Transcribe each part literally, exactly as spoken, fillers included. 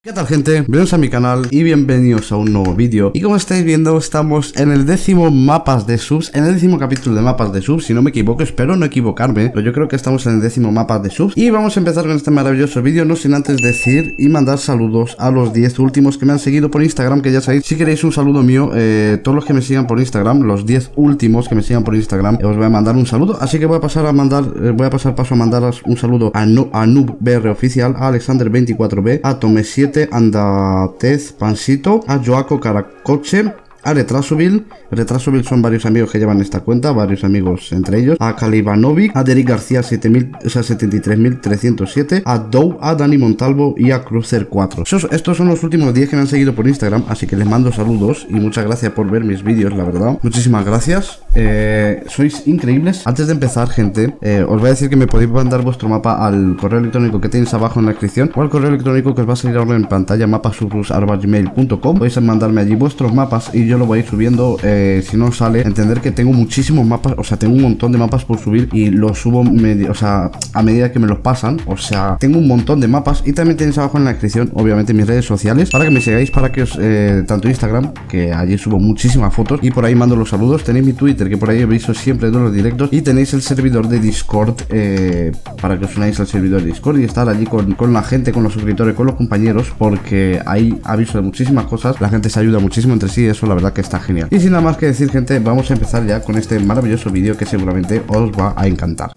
¿Qué tal, gente? Bienvenidos a mi canal y bienvenidos a un nuevo vídeo. Y como estáis viendo, estamos en el décimo mapas de subs, en el décimo capítulo de mapas de subs, si no me equivoco, espero no equivocarme, pero yo creo que estamos en el décimo mapa de subs. Y vamos a empezar con este maravilloso vídeo, no sin antes decir y mandar saludos a los diez últimos que me han seguido por Instagram, que ya sabéis, si queréis un saludo mío, eh, todos los que me sigan por Instagram, los diez últimos que me sigan por Instagram, eh, os voy a mandar un saludo. Así que voy a pasar a mandar, eh, voy a pasar paso a mandaros un saludo a, no, a NoobBR Oficial, a Alexander veinticuatro B, a Tome siete, Anda Tez Pansito, a Joaco Caracoche, a Retrasobil. Retrasobil son varios amigos que llevan esta cuenta, varios amigos entre ellos, a Kalivanovic, a Derek García siete mil, o sea, setenta y tres mil trescientos siete, a Dow, a Dani Montalvo y a Cruiser cuatro. Esos, estos son los últimos diez que me han seguido por Instagram, así que les mando saludos y muchas gracias por ver mis vídeos, la verdad. Muchísimas gracias, eh, sois increíbles. Antes de empezar, gente, eh, os voy a decir que me podéis mandar vuestro mapa al correo electrónico que tenéis abajo en la descripción o al correo electrónico que os va a salir ahora en pantalla, mapasurrus arroba gmail punto com. Podéis mandarme allí vuestros mapas y yo lo voy a ir subiendo. Eh, si no os sale, entender que tengo muchísimos mapas, o sea, tengo un montón de mapas por subir y los subo, o sea, a medida que me los pasan. O sea, tengo un montón de mapas y también tenéis abajo en la descripción, obviamente, mis redes sociales para que me sigáis, para que os, eh, tanto Instagram, que allí subo muchísimas fotos y por ahí mando los saludos. Tenéis mi Twitter, que por ahí aviso siempre de los directos, y tenéis el servidor de Discord, eh, para que os unáis al servidor de Discord y estar allí con, con la gente, con los suscriptores, con los compañeros, porque ahí aviso de muchísimas cosas. La gente se ayuda muchísimo entre sí y eso la verdad que está genial. Y sin nada más que decir, gente, vamos a empezar ya con este maravilloso vídeo que seguramente os va a encantar.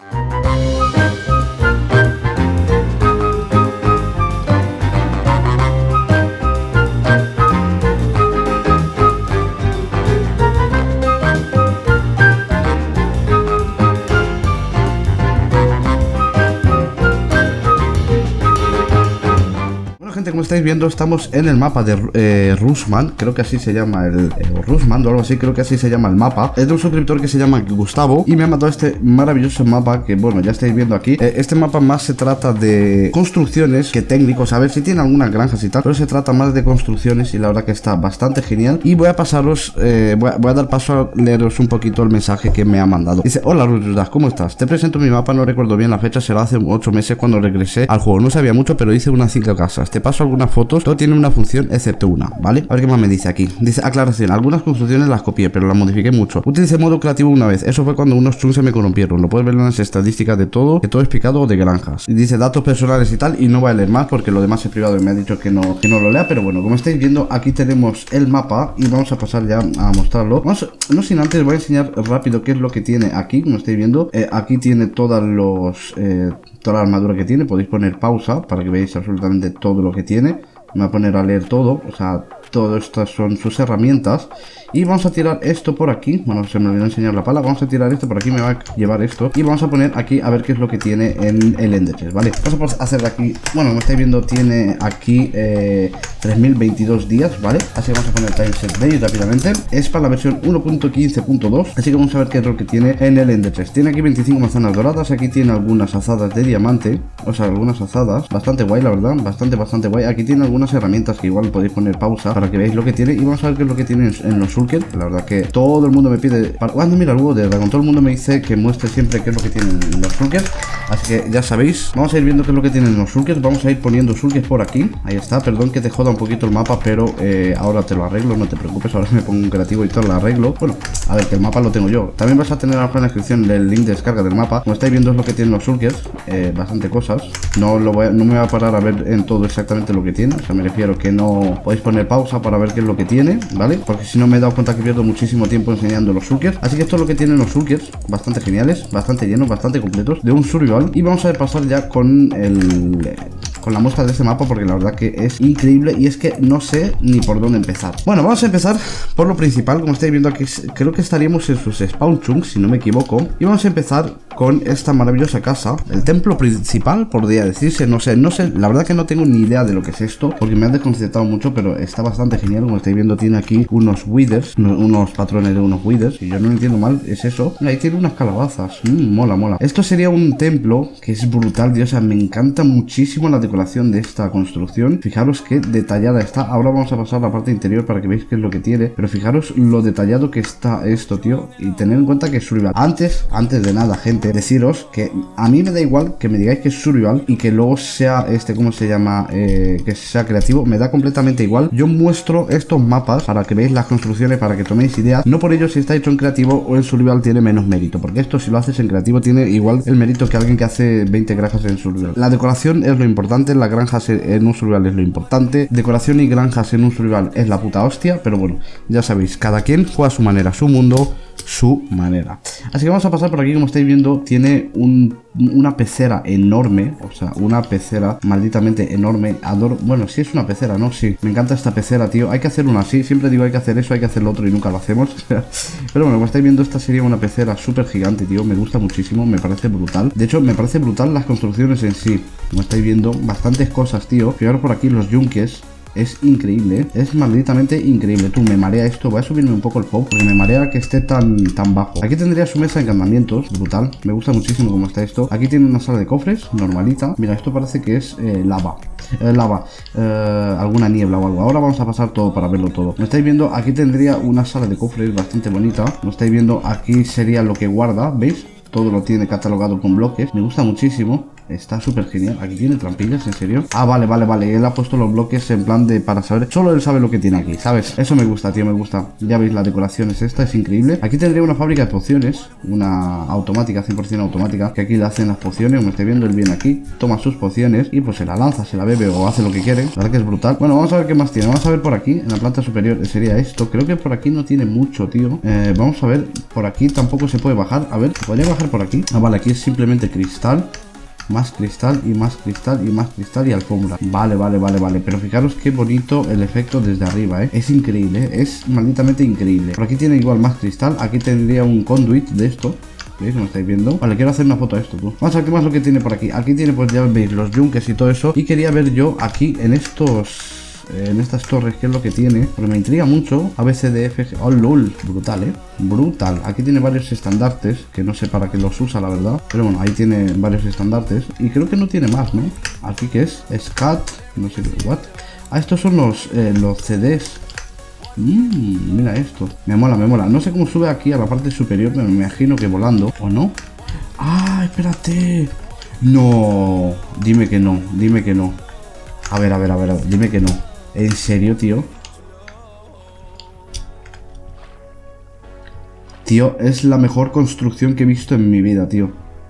Como estáis viendo, estamos en el mapa de eh, Rusman, creo que así se llama el eh, Rusman o algo así, creo que así se llama el mapa. Es de un suscriptor que se llama Gustavo y me ha mandado este maravilloso mapa que, bueno, ya estáis viendo aquí. eh, Este mapa más se trata de construcciones que técnicos, a ver si tiene algunas granjas y tal, pero se trata más de construcciones y la verdad que está bastante genial. Y voy a pasaros, eh, voy, a, voy a dar paso a leeros un poquito el mensaje que me ha mandado. Dice: hola Rudas, ¿cómo estás? Te presento mi mapa, no recuerdo bien la fecha, será hace ocho meses cuando regresé al juego. No sabía mucho, pero hice unas cinco casas. Te paso algunas fotos, todo tiene una función excepto una, ¿vale? A ver qué más me dice aquí. Dice: aclaración, algunas construcciones las copié, pero las modifiqué mucho. Utilicé modo creativo una vez, eso fue cuando unos chunks se me corrompieron. Lo puedes ver en las estadísticas de todo, que todo es picado de granjas. Y dice datos personales y tal, y no voy a leer más porque lo demás es privado y me ha dicho que no, que no lo lea, pero bueno, como estáis viendo, aquí tenemos el mapa y vamos a pasar ya a mostrarlo. Vamos, no sin antes, voy a enseñar rápido qué es lo que tiene aquí, como estáis viendo. Eh, aquí tiene todas los... Eh, toda la armadura que tiene. Podéis poner pausa para que veáis absolutamente todo lo que tiene. Me voy a poner a leer todo, o sea, todo estas son sus herramientas. Y vamos a tirar esto por aquí. Bueno, se me olvidó enseñar la pala. Vamos a tirar esto por aquí, me va a llevar esto. Y vamos a poner aquí a ver qué es lo que tiene en el Ender Chest, ¿vale? Vamos a hacer de aquí, bueno, como estáis viendo, tiene aquí eh, tres mil veintidós días, ¿vale? Así que vamos a poner timeset de ello rápidamente. Es para la versión uno punto quince punto dos. Así que vamos a ver qué es lo que tiene en el Ender Chest. Tiene aquí veinticinco manzanas doradas. Aquí tiene algunas azadas de diamante. O sea, algunas azadas. Bastante guay, la verdad. Bastante, bastante guay. Aquí tiene algunas herramientas que igual podéis poner pausa para que veáis lo que tiene. Y vamos a ver qué es lo que tiene en los Shulker. La verdad que todo el mundo me pide para... Cuando mira el huevo de dragón, todo el mundo me dice que muestre siempre qué es lo que tienen los Shulkers. Así que ya sabéis, vamos a ir viendo qué es lo que tienen los Shulkers. Vamos a ir poniendo Shulkers por aquí. Ahí está, perdón que te joda un poquito el mapa, pero eh, ahora te lo arreglo, no te preocupes. Ahora me pongo un creativo y todo lo arreglo. Bueno, a ver, que el mapa lo tengo yo. También vas a tener abajo en la descripción el link de descarga del mapa. Como estáis viendo es lo que tienen los Shulkers, eh, bastante cosas. No, lo voy a, no me voy a parar a ver en todo exactamente lo que tiene. O sea, me refiero que no podéis poner pausa para ver qué es lo que tiene, ¿vale? Porque si no me he dado cuenta que pierdo muchísimo tiempo enseñando los Shulkers. Así que esto es lo que tienen los Shulkers, bastante geniales, bastante llenos, bastante completos, de un survival. Y vamos a pasar ya con el... con la muestra de este mapa, porque la verdad que es increíble y es que no sé ni por dónde empezar. Bueno, vamos a empezar por lo principal. Como estáis viendo aquí, creo que estaríamos en sus spawn chunks, si no me equivoco. Y vamos a empezar con esta maravillosa casa, el templo principal, podría decirse. No sé, no sé, la verdad que no tengo ni idea de lo que es esto, porque me ha desconcertado mucho, pero está bastante genial. Como estáis viendo, tiene aquí unos withers, unos patrones de unos withers, y yo no lo entiendo mal, es eso. Ahí tiene unas calabazas, mm, mola, mola. Esto sería un templo que es brutal, Dios, o sea, me encanta muchísimo la decoración de esta construcción. Fijaros qué detallada está. Ahora vamos a pasar a la parte interior para que veáis qué es lo que tiene, pero fijaros lo detallado que está esto, tío, y tener en cuenta que es survival. Antes, antes de nada, gente, simplemente deciros que a mí me da igual que me digáis que es survival y que luego sea este, ¿cómo se llama? Eh, que sea creativo, me da completamente igual. Yo muestro estos mapas para que veáis las construcciones, para que toméis ideas. No por ello si está hecho en creativo o en survival tiene menos mérito, porque esto si lo haces en creativo tiene igual el mérito que alguien que hace veinte granjas en survival. La decoración es lo importante, las granjas en un survival es lo importante. Decoración y granjas en un survival es la puta hostia, pero bueno, ya sabéis, cada quien juega a su manera, su mundo, su manera. Así que vamos a pasar por aquí. Como estáis viendo, tiene un, una pecera enorme, o sea, una pecera malditamente enorme. Adoro, bueno, sí es una pecera, ¿no? Sí, me encanta esta pecera, tío. Hay que hacer una así, siempre digo hay que hacer eso, hay que hacer lo otro y nunca lo hacemos. Pero bueno, como estáis viendo, esta sería una pecera súper gigante, tío. Me gusta muchísimo, me parece brutal. De hecho, me parece brutal las construcciones en sí. Como estáis viendo, bastantes cosas, tío. Fijaros por aquí los yunques. Es increíble, ¿eh? Es malditamente increíble. Tú, me marea esto. Voy a subirme un poco el pop porque me marea que esté tan, tan bajo. Aquí tendría su mesa de encantamientos, brutal. Me gusta muchísimo cómo está esto. Aquí tiene una sala de cofres, normalita. Mira, esto parece que es eh, lava eh, Lava, eh, alguna niebla o algo. Ahora vamos a pasar todo para verlo todo. Como estáis viendo, aquí tendría una sala de cofres bastante bonita. Como estáis viendo, aquí sería lo que guarda, ¿veis? Todo lo tiene catalogado con bloques. Me gusta muchísimo. Está súper genial. Aquí tiene trampillas, ¿en serio? Ah, vale, vale, vale. Él ha puesto los bloques en plan de para saber. Solo él sabe lo que tiene aquí, ¿sabes? Eso me gusta, tío, me gusta. Ya veis, la decoración es esta, es increíble. Aquí tendría una fábrica de pociones. Una automática, cien por cien automática. Que aquí le hacen las pociones. Como estáis viendo, él viene aquí, toma sus pociones y pues se la lanza, se la bebe o hace lo que quiere. La verdad que es brutal. Bueno, vamos a ver qué más tiene. Vamos a ver por aquí, en la planta superior. Sería esto. Creo que por aquí no tiene mucho, tío. Eh, vamos a ver. Por aquí tampoco se puede bajar. A ver, ¿podría bajar por aquí? Ah, vale, aquí es simplemente cristal. Más cristal y más cristal y más cristal y alfombra. Vale, vale, vale, vale. Pero fijaros qué bonito el efecto desde arriba, ¿eh? Es increíble, ¿eh? Es malditamente increíble. Por aquí tiene igual más cristal. Aquí tendría un conduit de esto. ¿Veis? ¿Cómo estáis viendo? Vale, quiero hacer una foto de esto, tú. Vamos a ver qué más lo que tiene por aquí. Aquí tiene, pues ya veis, los yunques y todo eso. Y quería ver yo aquí en estos... en estas torres qué es lo que tiene, porque me intriga mucho. A B C D F, oh lol, brutal, eh, brutal. Aquí tiene varios estandartes que no sé para qué los usa, la verdad, pero bueno, ahí tiene varios estandartes y creo que no tiene más, ¿no? Aquí que es Scat, no sé qué, what. Ah, estos son los eh, los C Ds. Mmm, mira esto, me mola, me mola. No sé cómo sube aquí a la parte superior, me imagino que volando, ¿o no? Ah, espérate. No, dime que no, dime que no. A ver, a ver, a ver, a ver, dime que no. ¿En serio, tío? Tío, es la mejor construcción que he visto en mi vida, tío.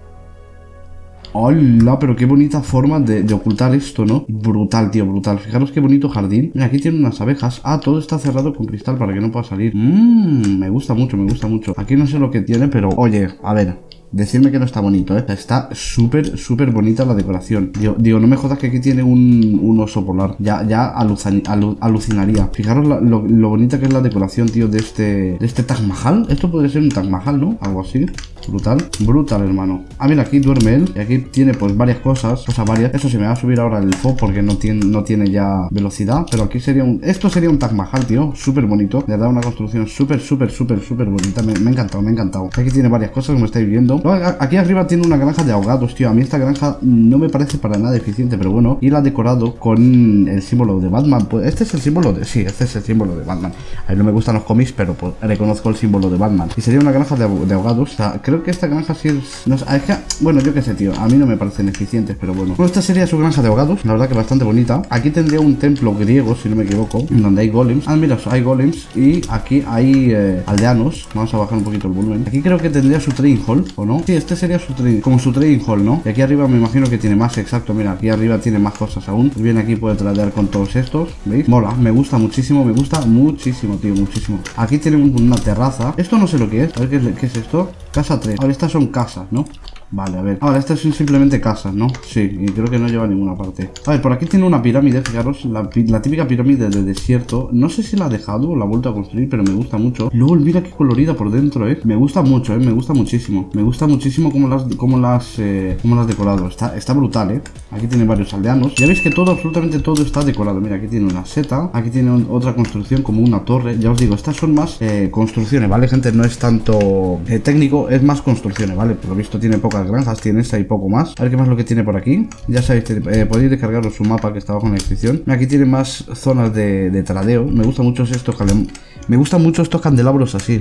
¡Hola! Pero qué bonita forma de, de ocultar esto, ¿no? Brutal, tío, brutal. Fijaros qué bonito jardín. Mira, aquí tiene unas abejas. Ah, todo está cerrado con cristal para que no pueda salir. Mmm, me gusta mucho, me gusta mucho. Aquí no sé lo que tiene, pero... Oye, a ver... Decidme que no está bonito, ¿eh? Está súper, súper bonita la decoración. Digo, digo, no me jodas que aquí tiene un, un oso polar. Ya, ya alucin, alu, alucinaría. Fijaros la, lo, lo bonita que es la decoración, tío, de este, de este Taj Mahal. Esto podría ser un Taj Mahal, ¿no? Algo así. Brutal, brutal, hermano. Ah, mira, aquí duerme él. Y aquí tiene, pues, varias cosas. O sea, varias. Eso se me va a subir ahora el F O porque no tiene, no tiene ya velocidad. Pero aquí sería un... Esto sería un Taj Mahal, tío. Súper bonito. De verdad, una construcción súper, súper, súper, súper bonita. Me, me ha encantado, me ha encantado. Aquí tiene varias cosas, como estáis viendo. Aquí arriba tiene una granja de ahogados, tío. A mí esta granja no me parece para nada eficiente, pero bueno. Y la ha decorado con el símbolo de Batman. Pues este es el símbolo de... Sí, este es el símbolo de Batman. A mí no me gustan los cómics, pero pues reconozco el símbolo de Batman. Y sería una granja de, de ahogados. O sea, creo que esta granja sí es... No, es que, bueno, yo qué sé, tío. A mí no me parecen eficientes, pero bueno. Bueno, esta sería su granja de ahogados. La verdad que bastante bonita. Aquí tendría un templo griego, si no me equivoco, donde hay golems. Ah, mira, hay golems. Y aquí hay eh, aldeanos. Vamos a bajar un poquito el volumen. Aquí creo que tendría su trading hall, ¿o no? Sí, este sería su trading, como su trading hall, ¿no? Y aquí arriba me imagino que tiene más, exacto. Mira, aquí arriba tiene más cosas aún. Viene aquí, puede tradear con todos estos, ¿veis? Mola, me gusta muchísimo, me gusta muchísimo, tío, muchísimo. Aquí tiene una terraza. Esto no sé lo que es. A ver qué es, qué es esto. Casa tres. Ahora estas son casas, ¿no? Vale, a ver. Ahora, estas son simplemente casas, ¿no? Sí, y creo que no lleva a ninguna parte. A ver, por aquí tiene una pirámide, fijaros. La, la típica pirámide de desierto. No sé si la ha dejado o la ha vuelto a construir, pero me gusta mucho. Luego, mira qué colorida por dentro, ¿eh? Me gusta mucho, ¿eh? Me gusta muchísimo. Me gusta muchísimo cómo las, cómo las, eh, cómo las decorado. Está, está brutal, ¿eh? Aquí tiene varios aldeanos. Ya veis que todo, absolutamente todo está decorado. Mira, aquí tiene una seta. Aquí tiene un, otra construcción como una torre. Ya os digo, estas son más eh, construcciones, ¿vale, gente? No es tanto eh, técnico, es más construcciones, ¿vale? Por lo visto tiene pocas granjas, tiene esta y poco más. A ver qué más lo que tiene por aquí. Ya sabéis, eh, podéis descargaros su mapa que está abajo en la descripción. Aquí tiene más zonas de, de tradeo. Me gustan mucho estos Me gustan mucho estos candelabros así.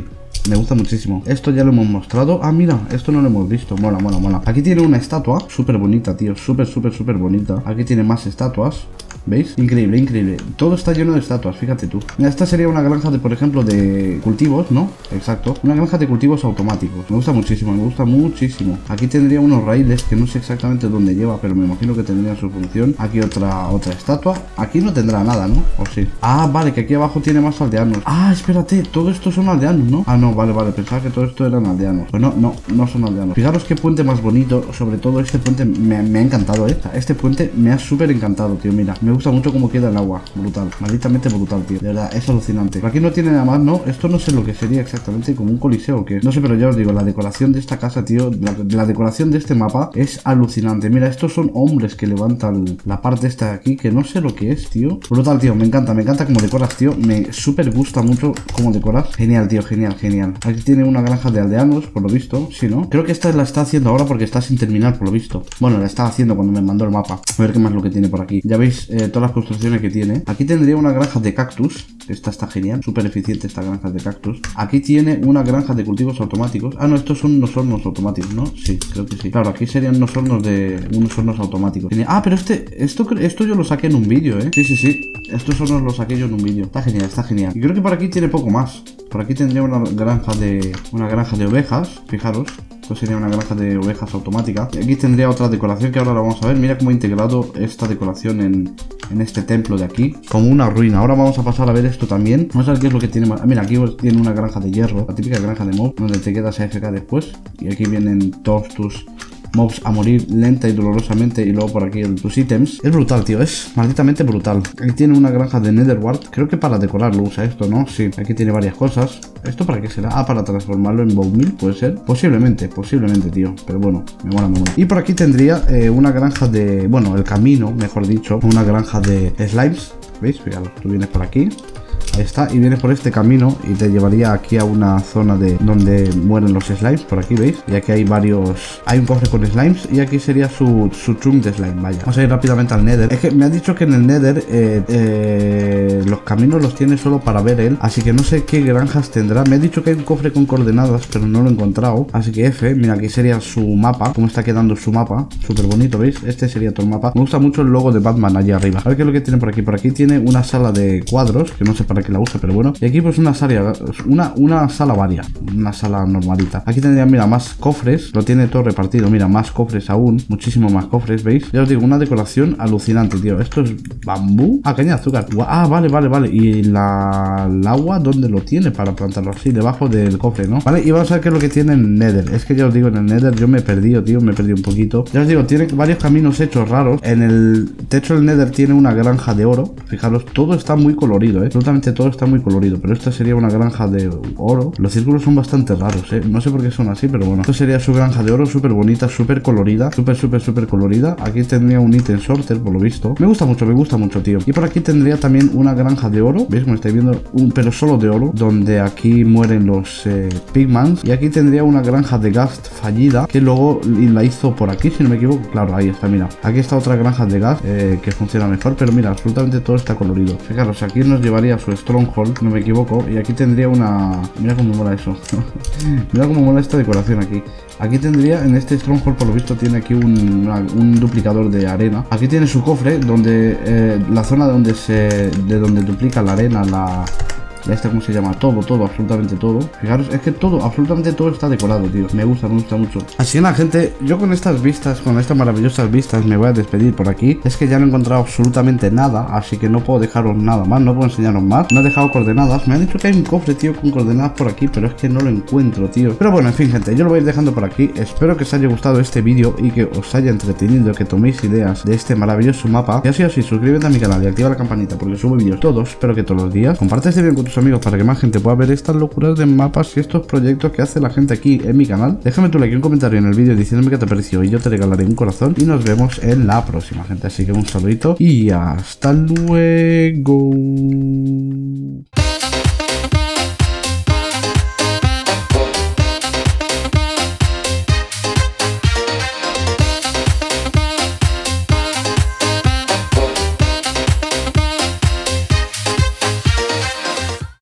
Me gusta muchísimo. Esto ya lo hemos mostrado. Ah, mira, esto no lo hemos visto. Mola, mola, mola. Aquí tiene una estatua súper bonita, tío. Súper, súper, súper bonita. Aquí tiene más estatuas. ¿Veis? Increíble, increíble. Todo está lleno de estatuas, fíjate tú. Mira, esta sería una granja de, por ejemplo, de cultivos, ¿no? Exacto. Una granja de cultivos automáticos. Me gusta muchísimo, me gusta muchísimo. Aquí tendría unos raíles que no sé exactamente dónde lleva, pero me imagino que tendrían su función. Aquí otra, otra estatua. Aquí no tendrá nada, ¿no? ¿O sí? Ah, vale, que aquí abajo tiene más aldeanos. Ah, espérate, todo esto son aldeanos, ¿no? Ah, no, vale, vale, pensaba que todo esto eran aldeanos. Pues no, no, no son aldeanos. Fijaros qué puente más bonito. Sobre todo este puente me, me ha encantado, ¿eh? Este puente me ha súper encantado, tío. Mira, me gusta mucho cómo queda el agua. Brutal, malditamente brutal, tío. De verdad, es alucinante. Pero aquí no tiene nada más, ¿no? Esto no sé lo que sería exactamente, como un coliseo o qué. No sé, pero ya os digo, la decoración de esta casa, tío, la, la decoración de este mapa es alucinante. Mira, estos son hombres que levantan la parte esta de aquí, que no sé lo que es, tío. Brutal, tío, me encanta, me encanta cómo decoras, tío. Me súper gusta mucho cómo decoras. Genial, tío, genial, genial. Aquí tiene una granja de aldeanos, por lo visto. Sí, ¿no? Creo que esta la está haciendo ahora porque está sin terminar, por lo visto. Bueno, la estaba haciendo cuando me mandó el mapa. A ver qué más lo que tiene por aquí. Ya veis eh, todas las construcciones que tiene. Aquí tendría una granja de cactus. Esta está genial, súper eficiente esta granja de cactus. Aquí tiene una granja de cultivos automáticos. Ah, no, estos son unos hornos automáticos, ¿no? Sí, creo que sí. Claro, aquí serían unos hornos de... unos hornos automáticos. Ah, pero este... Esto, esto yo lo saqué en un vídeo, ¿eh? Sí, sí, sí. Estos hornos los saqué yo en un vídeo. Está genial, está genial. Y creo que por aquí tiene poco más. Por aquí tendría una granja de... una granja de ovejas. Fijaros. Esto sería una granja de ovejas automática. Y aquí tendría otra decoración que ahora la vamos a ver. Mira cómo he integrado esta decoración en, en este templo de aquí. Como una ruina. Ahora vamos a pasar a ver esto también. Vamos a ver qué es lo que tiene más. Ah, mira, aquí tiene una granja de hierro. La típica granja de mob. Donde te quedas A F K después. Y aquí vienen todos tus... mobs a morir lenta y dolorosamente. Y luego por aquí el, tus ítems. Es brutal, tío, es malditamente brutal. Aquí tiene una granja de netherwart. Creo que para decorarlo usa esto, ¿no? Sí, aquí tiene varias cosas. ¿Esto para qué será? Ah, para transformarlo en bone meal, puede ser. Posiblemente, posiblemente, tío. Pero bueno, me mola, me mola. Y por aquí tendría eh, una granja de... bueno, el camino, mejor dicho. Una granja de slimes. ¿Veis? Fíjalo, tú vienes por aquí. Ahí está, y vienes por este camino y te llevaría aquí a una zona de donde mueren los slimes, por aquí, ¿veis? Y aquí hay varios... hay un cofre con slimes y aquí sería su, su chunk de slime, vaya. Vamos a ir rápidamente al nether. Es que me ha dicho que en el nether eh, eh, los caminos los tiene solo para ver él, así que no sé qué granjas tendrá. Me ha dicho que hay un cofre con coordenadas, pero no lo he encontrado, así que F, mira, aquí sería su mapa, cómo está quedando su mapa, súper bonito, ¿veis? Este sería todo el mapa. Me gusta mucho el logo de Batman allí arriba. A ver qué es lo que tiene por aquí. Por aquí tiene una sala de cuadros, que no sé para que la use, pero bueno. Y aquí pues una sala, una, una sala varia, una sala normalita. Aquí tendría, mira, más cofres. Lo tiene todo repartido, mira, más cofres aún. Muchísimo más cofres, ¿veis? Ya os digo, una decoración alucinante, tío. Esto es bambú. Ah, caña de azúcar. Ah, vale, vale, vale. Y la, el agua, ¿dónde lo tiene para plantarlo? Así, debajo del cofre, ¿no? Vale, y vamos a ver qué es lo que tiene en Nether. Es que ya os digo, en el Nether yo me he perdido, tío. Me he perdido un poquito. Ya os digo, tiene varios caminos hechos raros. En el techo del Nether tiene una granja de oro. Fijaros, todo está muy colorido, ¿eh? Absolutamente todo está muy colorido, pero esta sería una granja de oro. Los círculos son bastante raros, ¿eh? No sé por qué son así, pero bueno. Esto sería su granja de oro, súper bonita, súper colorida, súper, súper, súper colorida. Aquí tendría un ítem sorter, por lo visto. Me gusta mucho, me gusta mucho, tío. Y por aquí tendría también una granja de oro, ¿veis? Como estáis viendo, un, pero solo de oro, donde aquí mueren los eh, pigmans. Y aquí tendría una granja de gas fallida, que luego la hizo por aquí, si no me equivoco. Claro, ahí está, mira. Aquí está otra granja de gas, eh, que funciona mejor, pero mira, absolutamente todo está colorido. Fijaros, aquí nos llevaría a su stronghold, no me equivoco, y aquí tendría una... mira cómo mola eso. Mira cómo mola esta decoración aquí. Aquí tendría, en este stronghold por lo visto tiene aquí un, una, un duplicador de arena. Aquí tiene su cofre donde eh, la zona donde se de donde duplica la arena, la... Este, ¿cómo se llama? Todo, todo, absolutamente todo. Fijaros, es que todo, absolutamente todo está decorado, tío. Me gusta, me gusta mucho. Así que nada, gente, yo con estas vistas, con estas maravillosas vistas, me voy a despedir por aquí. Es que ya no he encontrado absolutamente nada, así que no puedo dejaros nada más, no puedo enseñaros más. No he dejado coordenadas. Me han dicho que hay un cofre, tío, con coordenadas por aquí, pero es que no lo encuentro, tío. Pero bueno, en fin, gente, yo lo voy a ir dejando por aquí. Espero que os haya gustado este vídeo y que os haya entretenido, que toméis ideas de este maravilloso mapa. Y así, así, suscríbete a mi canal y activa la campanita porque subo vídeos todos, espero que todos los días. Comparte este vídeo con tus amigos para que más gente pueda ver estas locuras de mapas y estos proyectos que hace la gente aquí en mi canal. Déjame tu like y un comentario en el vídeo diciéndome qué te pareció y yo te regalaré un corazón y nos vemos en la próxima, gente. Así que un saludito y hasta luego.